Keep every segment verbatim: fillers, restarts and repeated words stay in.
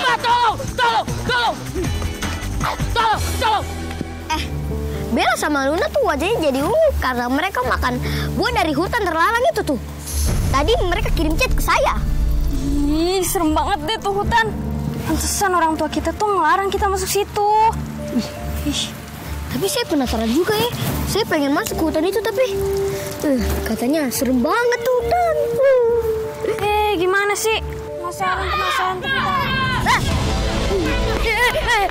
Ah, tolong, tolong, tolong. Tolong, tolong. Eh, Bella sama Luna tuh wajahnya jadi ungu karena mereka makan buah dari hutan terlarang itu tuh. Tadi mereka kirim chat ke saya. Ih, serem banget deh tuh hutan. Pantesan orang tua kita tuh ngelarang kita masuk situ. Ih, ih. Tapi saya penasaran juga ya. Saya pengen masuk ke hutan itu tapi uh, katanya serem banget tuh hutan. Uh. Eh, gimana sih? Penasaran, penasaran tuh kita. Ah. Eh, eh.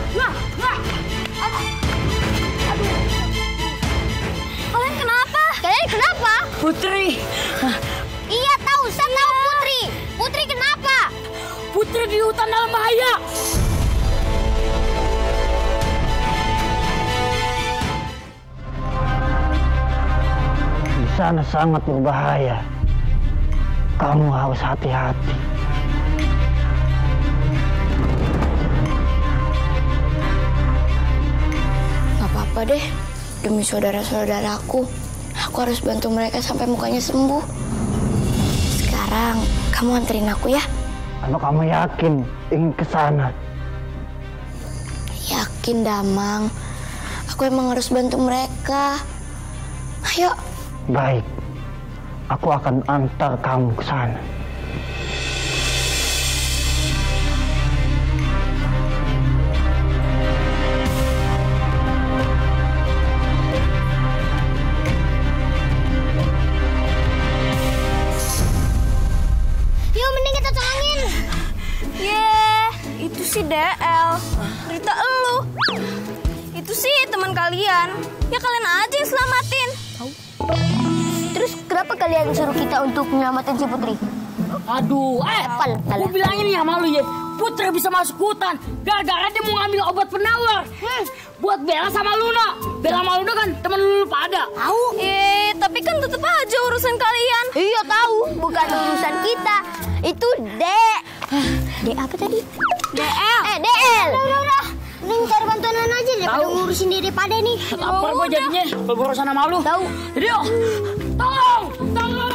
Kalian kenapa? Kalian kenapa? Putri. Iya tahu, saya tahu Putri. Putri kenapa? Putri di hutan dalam bahaya. Di sana sangat berbahaya. Kamu harus hati-hati. Gak apa-apa deh. Demi saudara-saudaraku, aku harus bantu mereka sampai mukanya sembuh. Sekarang kamu anterin aku ya. Apa kamu yakin ingin ke sana? Yakin, Damang. Aku emang harus bantu mereka. Ayo. Baik. Aku akan antar kamu ke sana. Yuk, mending kita tolongin. Yeay, itu sih D L. Cerita elu. Itu sih teman kalian. Ya kalian aja yang selamatin. Terus kenapa kalian suruh kita untuk menyelamatin si Putri? Aduh, eh, Apal, aku bilangin ya malu ya. Putri bisa masuk hutan gara-gara dia mau ngambil obat penawar. Hmm, buat Bella sama Luna. Bella sama Luna kan teman Luna pada. Tahu? Eh, tapi kan tetap aja urusan kalian. Iya tahu, bukan urusan kita. Itu D. D apa tadi? D L. Eh, D L. Udah, udah. Mending cari bantuan aja daripada ngurusin diri pada nih. Lapar gue jadinya kalau berurusan sama lu. Tahu. Jadi yuk, tolong, tolong.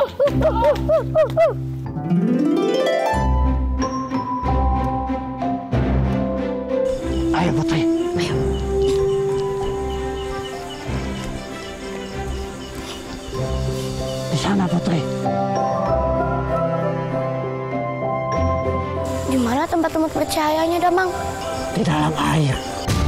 Ayo Putri, ayo. Di sana Putri. Di mana tempat-tempat percayanya, Damang? Di dalam air.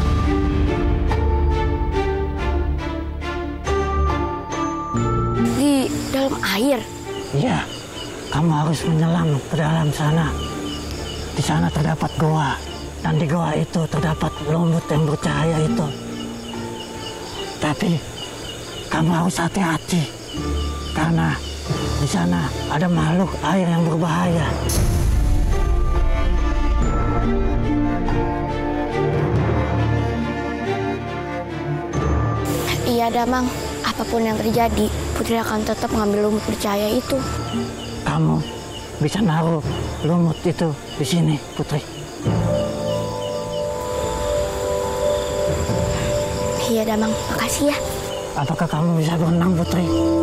Di dalam air? Iya, kamu harus menyelam ke dalam sana. Di sana terdapat goa. Dan di goa itu terdapat lumut yang bercahaya itu. Tapi kamu harus hati-hati. Karena di sana ada makhluk air yang berbahaya. Iya, Damang. Apapun yang terjadi, Putri akan tetap mengambil lumut percaya itu. Kamu bisa naruh lumut itu di sini, Putri. Iya, Damang. Makasih ya. Apakah kamu bisa berenang, Putri?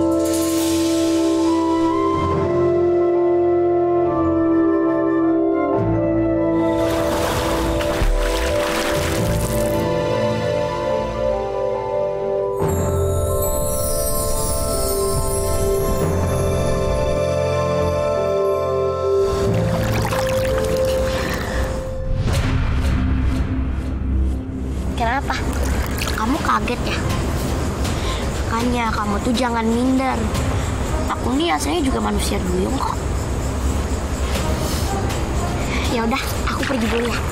Kenapa? Kamu kaget ya? Makanya kamu tuh jangan minder. Aku nih aslinya juga manusia duyung kok. Ya udah, aku pergi dulu ya.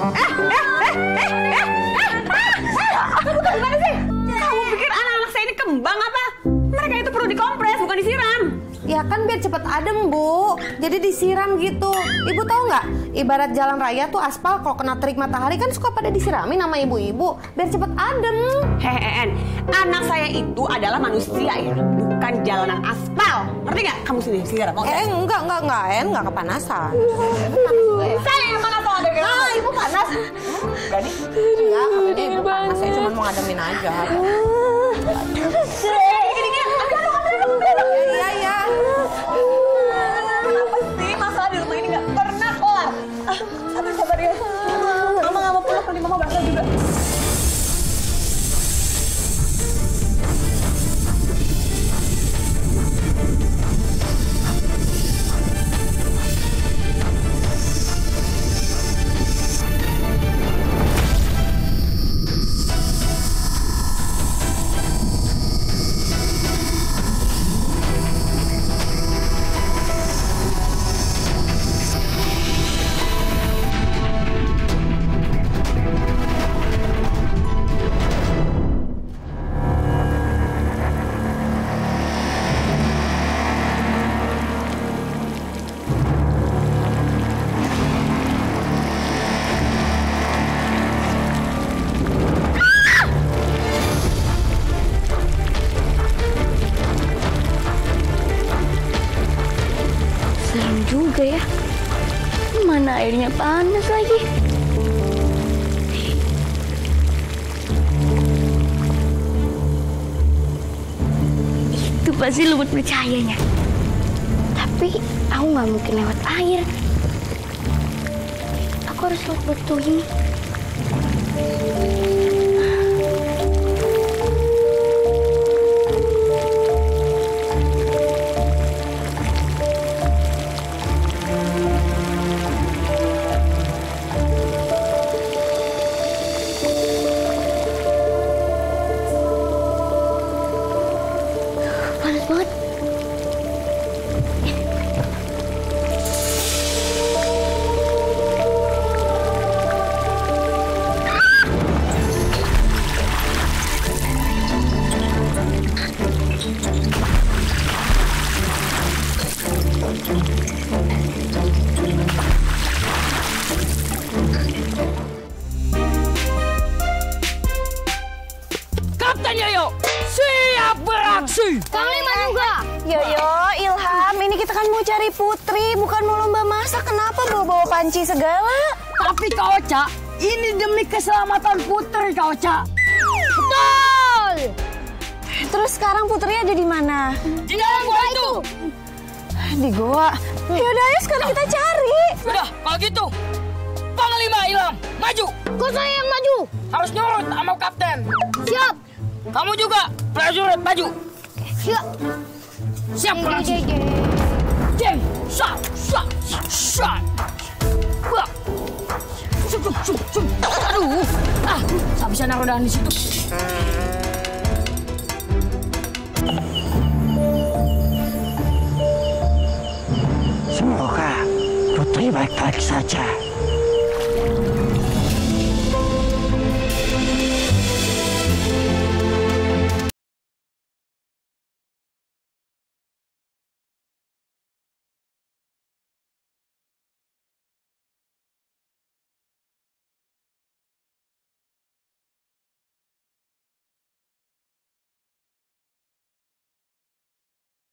Eh, eh, eh, eh, eh, eh, ah, kamu tuh gimana sih? Kamu pikir anak-anak saya ini kembang apa? Mereka itu perlu dikompres, bukan disiram. Ya kan biar cepet adem, Bu. Jadi disiram gitu. Ibu tahu nggak? Ibarat jalan raya tuh aspal kalau kena terik matahari kan suka pada disiramin sama ibu-ibu biar cepet adem. Hehehe, anak saya itu adalah manusia ya, bukan jalanan aspal. Ngerti nggak? Kamu sini siram. Oke? Eh enggak enggak enggak En enggak kepanasan. Saya yang mana tuh ada Nah, ibu panas. Berani? Enggak, katanya ibu panas. Saya cuma mau ngademin aja. Iya iya. Kenapa sih masalah di rumah ini nggak pernah kelar? Ah, sabar sabar ya. Mama nggak mau pulang, nanti mama basah juga. Serem juga ya. Mana airnya panas lagi. Itu pasti lumut bercahayanya. Tapi aku nggak mungkin lewat air. Aku harus lewat batu ini. Panas banget. Kapten Yoyo, siap beraksi. Kang Lima juga. Yoyo, Ilham, ini kita kan mau cari Putri, bukan mau lomba masak. Kenapa bawa-bawa panci segala? Tapi Kak Oca, ini demi keselamatan Putri Kak Oca. Betul. Terus sekarang Putri ada di mana? Di dalam gua itu. Di goa. Yaudah, ayo sekarang kita cari. Udah, kalau gitu. Panglima Ilham, maju. Kok saya yang maju? Harus nurut sama kapten. Siap. Kamu juga, prajurit, maju. Siap. Siap beraksi. Jeng, sat, sat, sat. Wah. Sup, sup, sup, sup. Aduh, ah, tak bisa naruh dahan di situ. Semoga Putri baik-baik saja.